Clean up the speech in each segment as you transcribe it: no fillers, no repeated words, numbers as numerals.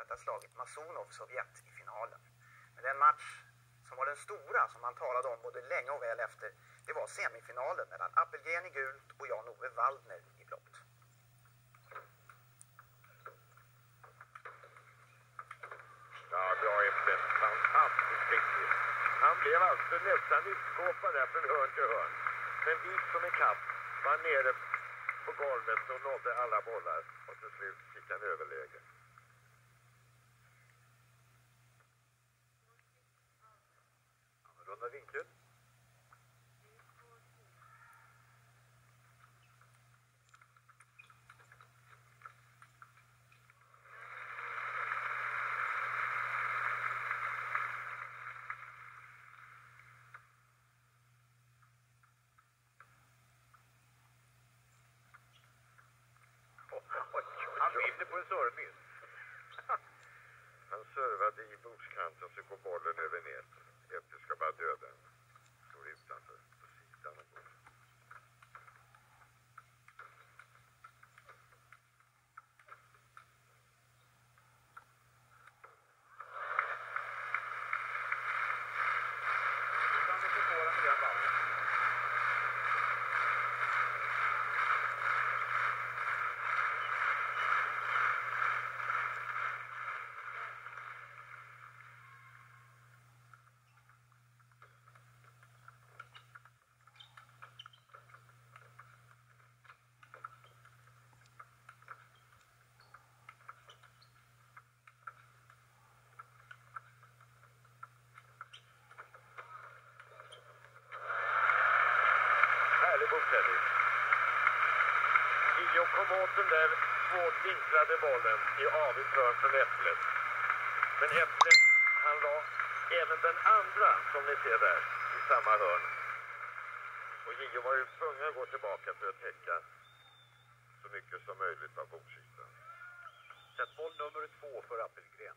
att ha slagit Masonov Sovjet i finalen. Men den match som var den stora som man talade om både länge och väl efter, det var semifinalen mellan Appelgren i gult och Jan-Ove Waldner i blått. Ja, bra efter. Fantastiskt skickligt. Han blev alltså nästan utskåpad där från hörn till hörn. Men vik som en katt var nere på golvet och nådde alla bollar. Och till slut fick han överläge. Annorlunda vinkel. Han vinner på en service. Han servade i bordskanten så går bollen över nät. Efter ska bara döda den. Står utanför på sidan av bollen. Utan inte får han nya ball. Härlig bordtennis. Gio kom åt den där svårt vinklade bollen i avigt hörn från Äpplet. Men Äpplet, han la även den andra som ni ser där i samma hörn. Och Gio var ju tvungen att gå tillbaka för att täcka så mycket som möjligt av bordsytan. Sätt boll nummer 2 för Appelgren.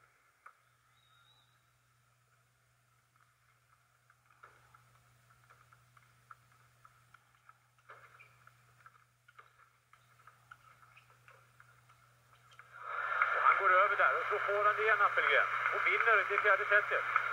Och han går över där och så får han det igen Appelgren. Och vinner det fjärde sättet.